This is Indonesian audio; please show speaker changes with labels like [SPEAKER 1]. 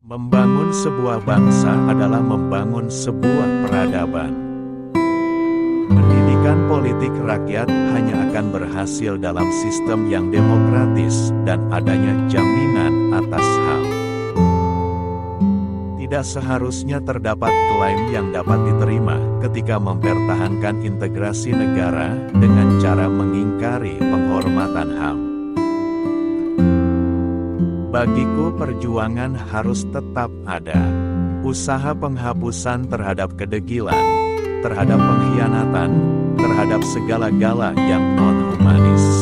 [SPEAKER 1] Membangun sebuah bangsa adalah membangun sebuah peradaban. Pendidikan politik rakyat hanya akan berhasil dalam sistem yang demokratis dan adanya jaminan atas HAM. Tidak seharusnya terdapat klaim yang dapat diterima ketika mempertahankan integrasi negara dengan cara mengingkari penghormatan HAM. Bagiku perjuangan harus tetap ada. Usaha penghapusan terhadap kedegilan, terhadap pengkhianatan, terhadap segala-gala yang non-humanis.